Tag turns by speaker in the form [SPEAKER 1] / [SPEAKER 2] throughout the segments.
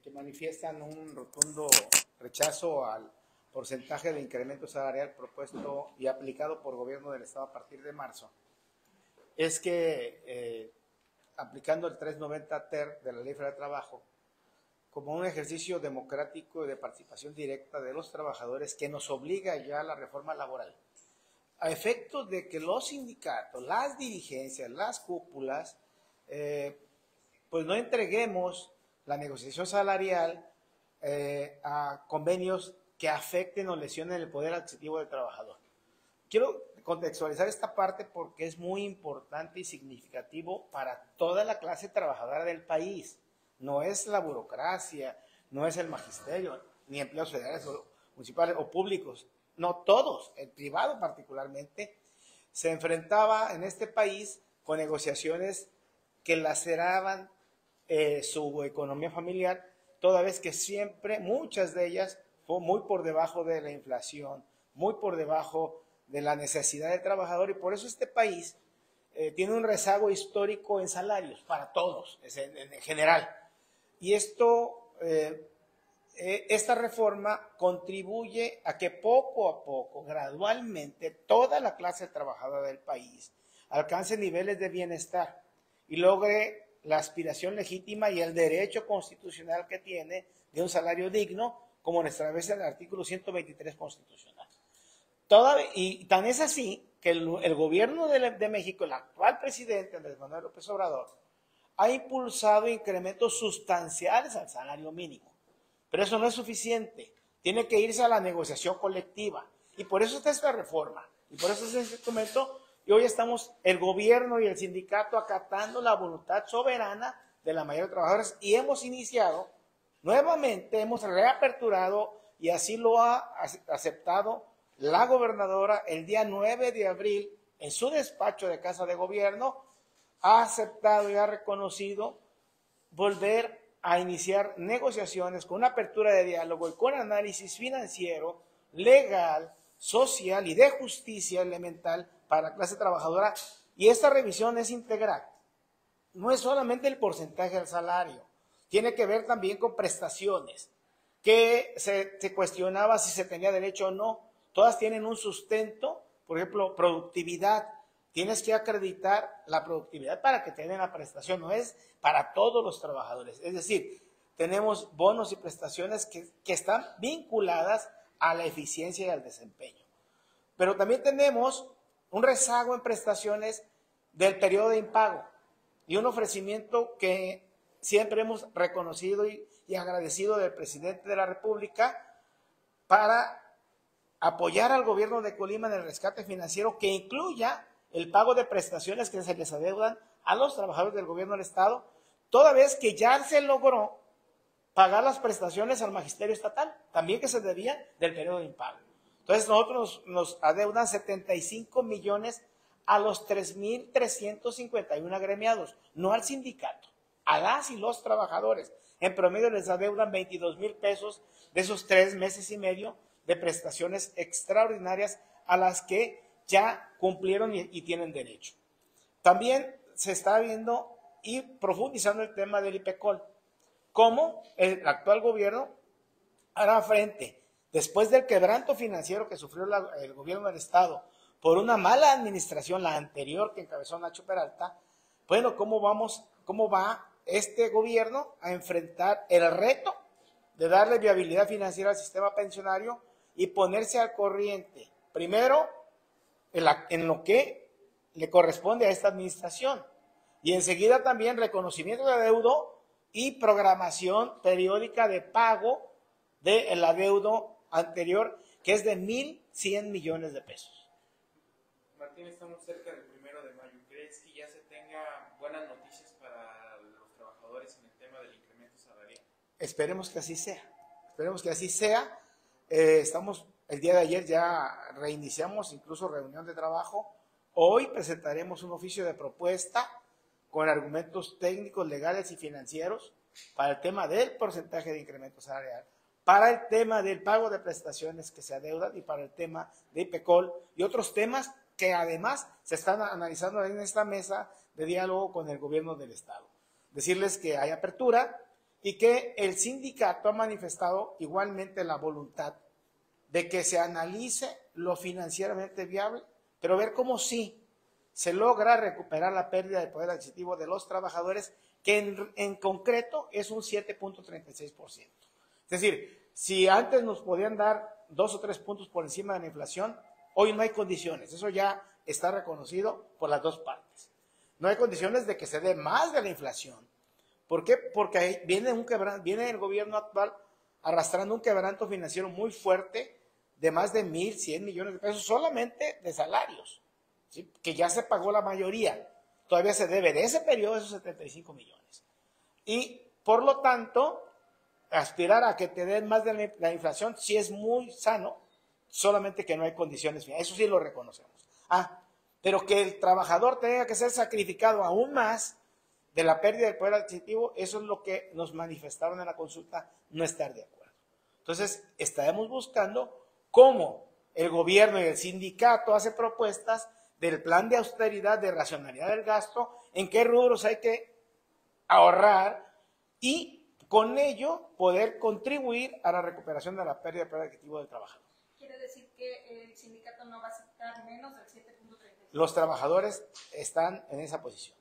[SPEAKER 1] que manifiestan un rotundo rechazo al porcentaje de incremento salarial propuesto y aplicado por el gobierno del Estado a partir de marzo, es que aplicando el 390 ter de la Ley Federal de Trabajo, como un ejercicio democrático y de participación directa de los trabajadores que nos obliga ya a la reforma laboral, a efectos de que los sindicatos, las dirigencias, las cúpulas, pues no entreguemos la negociación salarial a convenios que afecten o lesionen el poder adquisitivo del trabajador. Quiero contextualizar esta parte porque es muy importante y significativo para toda la clase trabajadora del país. No es la burocracia, no es el magisterio, ni empleados federales o municipales o públicos. No todos, el privado particularmente, se enfrentaba en este país con negociaciones que laceraban su economía familiar, toda vez que siempre, muchas de ellas, fue muy por debajo de la inflación, muy por debajo de la necesidad del trabajador, y por eso este país tiene un rezago histórico en salarios para todos, en general. Y esta reforma contribuye a que poco a poco, gradualmente, toda la clase trabajadora del país alcance niveles de bienestar y logre la aspiración legítima y el derecho constitucional que tiene de un salario digno, como lo establece el artículo 123 constitucional. Y tan es así que el gobierno de México, el actual presidente Andrés Manuel López Obrador, ha impulsado incrementos sustanciales al salario mínimo. Pero eso no es suficiente. Tiene que irse a la negociación colectiva. Y por eso está esta reforma. Y por eso es este documento. Y hoy estamos el gobierno y el sindicato acatando la voluntad soberana de la mayoría de trabajadores. Y hemos iniciado, nuevamente, hemos reaperturado, y así lo ha aceptado la gobernadora el día 9 de abril en su despacho de Casa de Gobierno, ha aceptado y ha reconocido volver a iniciar negociaciones con una apertura de diálogo y con análisis financiero, legal, social y de justicia elemental para la clase trabajadora. Y esta revisión es integral. No es solamente el porcentaje del salario, tiene que ver también con prestaciones, que se cuestionaba si se tenía derecho o no. Todas tienen un sustento, por ejemplo, productividad. Tienes que acreditar la productividad para que te den la prestación, no es para todos los trabajadores. Es decir, tenemos bonos y prestaciones que están vinculadas a la eficiencia y al desempeño. Pero también tenemos un rezago en prestaciones del periodo de impago y un ofrecimiento que siempre hemos reconocido y agradecido del presidente de la República para apoyar al gobierno de Colima en el rescate financiero que incluya el pago de prestaciones que se les adeudan a los trabajadores del gobierno del Estado, toda vez que ya se logró pagar las prestaciones al magisterio estatal, también que se debían del periodo de impago. Entonces nosotros nos adeudan 75 millones a los 3,351 agremiados, no al sindicato, a las y los trabajadores. En promedio les adeudan 22,000 pesos de esos 3 meses y medio de prestaciones extraordinarias a las que ya cumplieron y tienen derecho. También se está viendo y profundizando el tema del IPECOL. ¿Cómo el actual gobierno hará frente, después del quebranto financiero que sufrió el gobierno del Estado por una mala administración, la anterior que encabezó Nacho Peralta? Bueno, ¿cómo va este gobierno a enfrentar el reto de darle viabilidad financiera al sistema pensionario y ponerse al corriente, primero, en lo que le corresponde a esta administración, y enseguida también reconocimiento de adeudo y programación periódica de pago del adeudo anterior, que es de 1,100 millones de pesos.
[SPEAKER 2] Martín, estamos cerca del 1 de mayo. ¿Crees que ya se tenga buenas noticias para los trabajadores en el tema del incremento salarial?
[SPEAKER 1] Esperemos que así sea. Esperemos que así sea. El día de ayer ya reiniciamos incluso reunión de trabajo. Hoy presentaremos un oficio de propuesta con argumentos técnicos, legales y financieros para el tema del porcentaje de incremento salarial, para el tema del pago de prestaciones que se adeudan y para el tema de IPECOL y otros temas que además se están analizando en esta mesa de diálogo con el gobierno del Estado. Decirles que hay apertura, y que el sindicato ha manifestado igualmente la voluntad de que se analice lo financieramente viable, pero ver cómo sí se logra recuperar la pérdida de poder adquisitivo de los trabajadores, que en concreto es un 7.36%. Es decir, si antes nos podían dar 2 o 3 puntos por encima de la inflación, hoy no hay condiciones. Eso ya está reconocido por las dos partes. No hay condiciones de que se dé más de la inflación. ¿Por qué? Porque viene el gobierno actual arrastrando un quebranto financiero muy fuerte de más de 1.100 millones de pesos solamente de salarios, ¿sí? Que ya se pagó la mayoría. Todavía se debe de ese periodo esos 75 millones. Y por lo tanto, aspirar a que te den más de la inflación sí es muy sano, solamente que no hay condiciones financieras. Eso sí lo reconocemos. Pero que el trabajador tenga que ser sacrificado aún más de la pérdida del poder adquisitivo, eso es lo que nos manifestaron en la consulta, no estar de acuerdo. Entonces, estaremos buscando cómo el gobierno y el sindicato hace propuestas del plan de austeridad, de racionalidad del gasto, en qué rubros hay que ahorrar y con ello poder contribuir a la recuperación de la pérdida de poder adquisitivo del trabajador.
[SPEAKER 3] ¿Quiere decir que el sindicato no va a aceptar menos del 7.36?
[SPEAKER 1] Los trabajadores están en esa posición.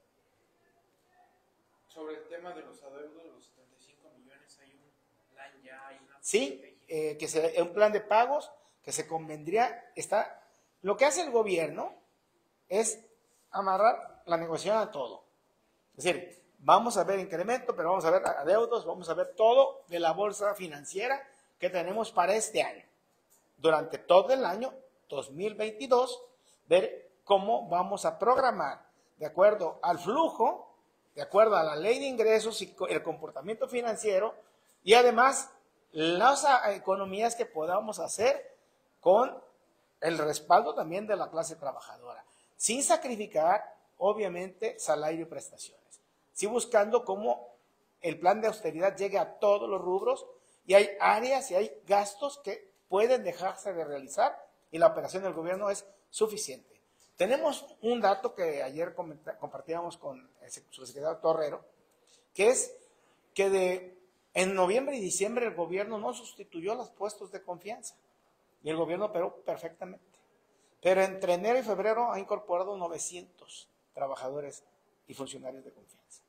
[SPEAKER 2] Sobre el tema de los adeudos, los 75 millones, hay un plan ya, hay una...
[SPEAKER 1] Sí, un plan de pagos que se convendría, lo que hace el gobierno es amarrar la negociación a todo. Es decir, vamos a ver incremento, pero vamos a ver adeudos, vamos a ver todo de la bolsa financiera que tenemos para este año. Durante todo el año 2022, ver cómo vamos a programar de acuerdo al flujo, de acuerdo a la ley de ingresos y el comportamiento financiero, y además las economías que podamos hacer con el respaldo también de la clase trabajadora, sin sacrificar, obviamente, salario y prestaciones, sí buscando cómo el plan de austeridad llegue a todos los rubros, y hay áreas y hay gastos que pueden dejarse de realizar y la operación del gobierno es suficiente. Tenemos un dato que ayer compartíamos con el subsecretario Torrero, que es que en noviembre y diciembre el gobierno no sustituyó los puestos de confianza y el gobierno operó perfectamente. Pero entre enero y febrero ha incorporado 900 trabajadores y funcionarios de confianza.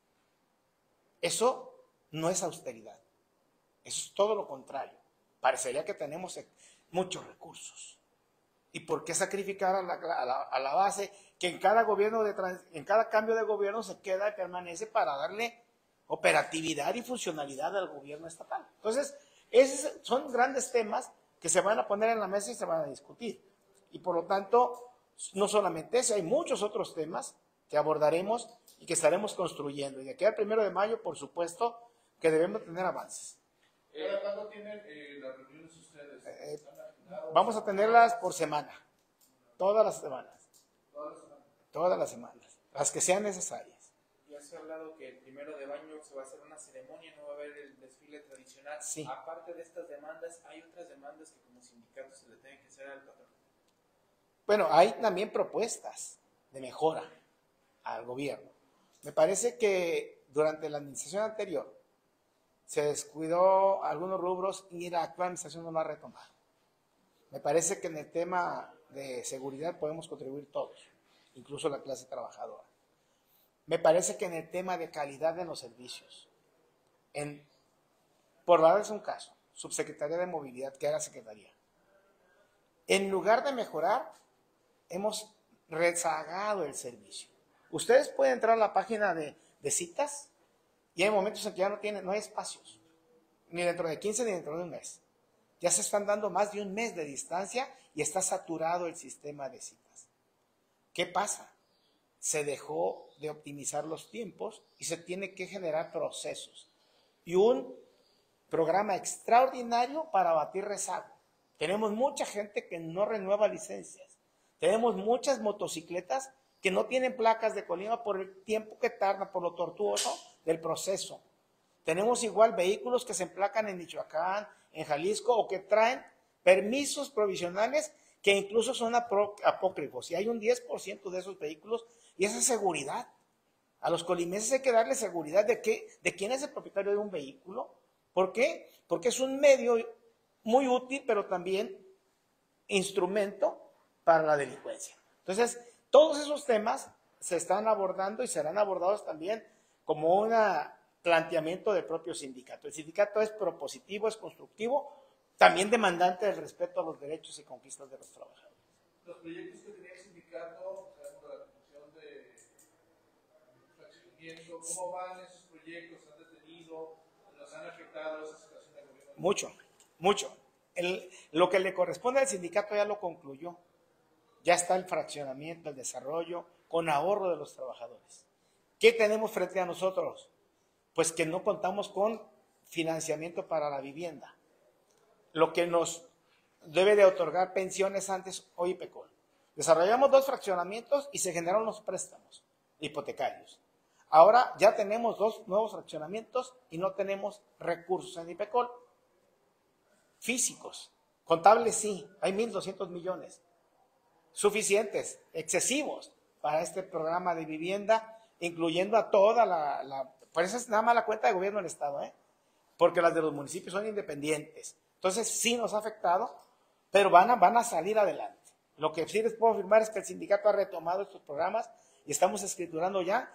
[SPEAKER 1] Eso no es austeridad, eso es todo lo contrario. Parecería que tenemos muchos recursos. ¿Y por qué sacrificar a la base que en cada en cada cambio de gobierno se queda y permanece para darle operatividad y funcionalidad al gobierno estatal? Entonces, esos son grandes temas que se van a poner en la mesa y se van a discutir. Y por lo tanto, no solamente ese, hay muchos otros temas que abordaremos y que estaremos construyendo. Y de aquí al 1 de mayo, por supuesto, que debemos tener avances.
[SPEAKER 4] ¿Cuándo tienen las reuniones ustedes?
[SPEAKER 1] Vamos a tenerlas por semana, todas las semanas. Todas las semanas, las que sean necesarias.
[SPEAKER 2] Ya se ha hablado que el 1 de mayo se va a hacer una ceremonia, no va a haber el desfile tradicional.
[SPEAKER 1] Sí.
[SPEAKER 2] Aparte de estas demandas, hay otras demandas que como sindicato se le tienen que hacer al patrón.
[SPEAKER 1] Bueno, hay también propuestas de mejora al gobierno. Me parece que durante la administración anterior se descuidó algunos rubros y la actual administración no lo ha retomado. Me parece que en el tema de seguridad podemos contribuir todos, incluso la clase trabajadora. Me parece que en el tema de calidad de los servicios, por darles un caso, Subsecretaría de Movilidad, que haga Secretaría, en lugar de mejorar, hemos rezagado el servicio. Ustedes pueden entrar a la página de citas y hay momentos en que ya no hay espacios, ni dentro de 15 ni dentro de un mes. Ya se están dando más de un mes de distancia y está saturado el sistema de citas. ¿Qué pasa? Se dejó de optimizar los tiempos y se tiene que generar procesos y un programa extraordinario para abatir rezago. Tenemos mucha gente que no renueva licencias. Tenemos muchas motocicletas que no tienen placas de Colima por el tiempo que tarda, por lo tortuoso del proceso. Tenemos igual vehículos que se emplacan en Michoacán, en Jalisco, o que traen permisos provisionales que incluso son apócrifos. Y hay un 10% de esos vehículos, y esa es seguridad. A los colimenses hay que darle seguridad de quién es el propietario de un vehículo. ¿Por qué? Porque es un medio muy útil, pero también instrumento para la delincuencia. Entonces, todos esos temas se están abordando y serán abordados también como un planteamiento del propio sindicato. El sindicato es propositivo, es constructivo, también demandante del respeto a los derechos y conquistas de los trabajadores.
[SPEAKER 4] Los proyectos que tenía el sindicato, o sea, con la comisión de fraccionamiento, ¿cómo van esos proyectos? ¿Han detenido? ¿Los han afectado esa situación del gobierno?
[SPEAKER 1] Mucho. Lo que le corresponde al sindicato ya lo concluyó. Ya está el fraccionamiento, el desarrollo, con ahorro de los trabajadores. ¿Qué tenemos frente a nosotros? Pues que no contamos con financiamiento para la vivienda. Lo que nos debe de otorgar pensiones antes OIPECOL. Desarrollamos 2 fraccionamientos y se generaron los préstamos hipotecarios. Ahora ya tenemos 2 nuevos fraccionamientos y no tenemos recursos en IPECOL. Físicos, contables sí, hay 1.200 millones. Suficientes, excesivos para este programa de vivienda, incluyendo a toda pues esa es nada más la cuenta de gobierno del Estado, porque las de los municipios son independientes. Entonces sí nos ha afectado, pero van a salir adelante. Lo que sí les puedo afirmar es que el sindicato ha retomado estos programas y estamos escriturando ya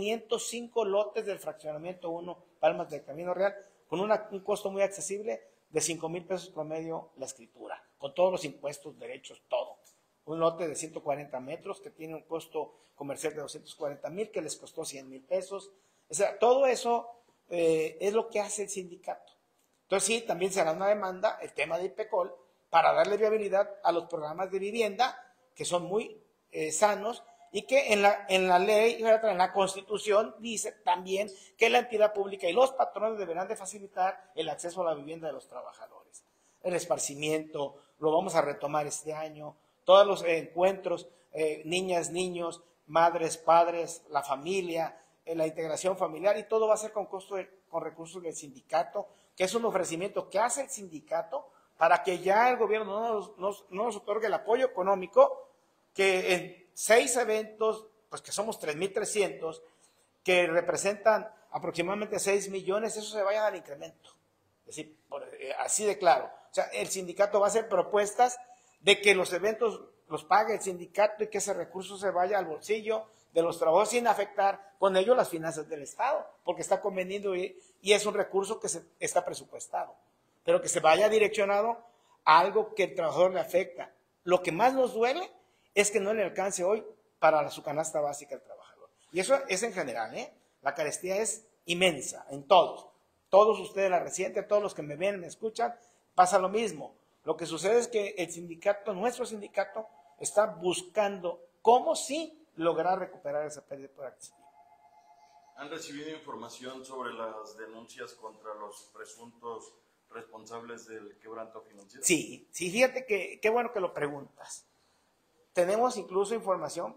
[SPEAKER 1] 505 lotes del fraccionamiento 1 Palmas del Camino Real, con un costo muy accesible de 5,000 pesos promedio la escritura, con todos los impuestos, derechos, todo. Un lote de 140 metros que tiene un costo comercial de 240,000, que les costó 100,000 pesos. O sea, todo eso es lo que hace el sindicato. Entonces sí, también será una demanda el tema de IPECOL para darle viabilidad a los programas de vivienda que son muy sanos y que en la ley, en la Constitución dice también que la entidad pública y los patrones deberán de facilitar el acceso a la vivienda de los trabajadores. El esparcimiento, lo vamos a retomar este año, todos los encuentros, niñas, niños, madres, padres, la familia, la integración familiar, y todo va a ser con recursos del sindicato, que es un ofrecimiento que hace el sindicato para que ya el gobierno no nos otorgue el apoyo económico, que en 6 eventos, pues que somos 3,300, que representan aproximadamente 6 millones, eso se vaya al incremento. Es decir, así de claro. O sea, el sindicato va a hacer propuestas de que los eventos los pague el sindicato y que ese recurso se vaya al bolsillo de los trabajadores sin afectar con ello las finanzas del Estado, porque está convenido y es un recurso que está presupuestado, pero que se vaya direccionado a algo que el trabajador le afecta. Lo que más nos duele es que no le alcance hoy para su canasta básica al trabajador. Y eso es en general, La carestía es inmensa en todos. Todos ustedes la resienten, todos los que me ven, me escuchan, pasa lo mismo. Lo que sucede es que el sindicato, nuestro sindicato, está buscando cómo sí lograr recuperar esa pérdida de poder adquisitivo.
[SPEAKER 5] ¿Han recibido información sobre las denuncias contra los presuntos responsables del quebranto financiero?
[SPEAKER 1] Sí, fíjate que qué bueno que lo preguntas. Tenemos incluso información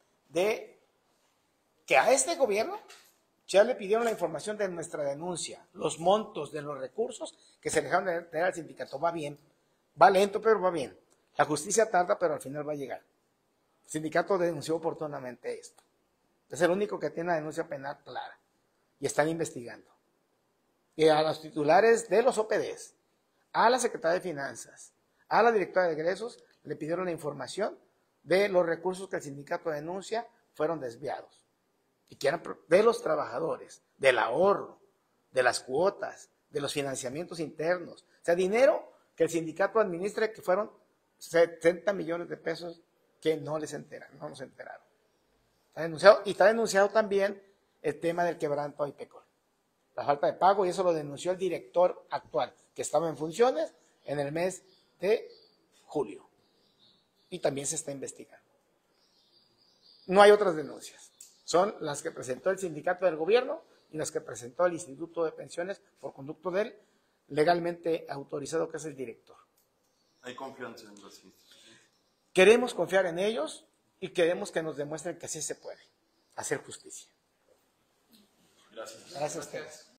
[SPEAKER 1] de que a este gobierno ya le pidieron la información de nuestra denuncia, los montos de los recursos que se dejaron de tener al sindicato. Va bien, va lento, pero va bien. La justicia tarda, pero al final va a llegar. El sindicato denunció oportunamente esto. Es el único que tiene la denuncia penal clara y están investigando. Y a los titulares de los OPDs, a la Secretaría de Finanzas, a la Directora de Egresos, le pidieron la información de los recursos que el sindicato denuncia fueron desviados. Y que eran de los trabajadores, del ahorro, de las cuotas, de los financiamientos internos. O sea, dinero que el sindicato administra, que fueron 70 millones de pesos que no nos enteraron. Está denunciado, y está denunciado también el tema del quebranto a IPECOL. La falta de pago, y eso lo denunció el director actual, que estaba en funciones en el mes de julio. Y también se está investigando. No hay otras denuncias. Son las que presentó el sindicato del gobierno y las que presentó el Instituto de Pensiones por conducto del legalmente autorizado, que es el director.
[SPEAKER 5] ¿Hay confianza en las instituciones?
[SPEAKER 1] Queremos confiar en ellos y queremos que nos demuestren que así se puede hacer justicia.
[SPEAKER 5] Gracias.
[SPEAKER 1] Gracias a ustedes.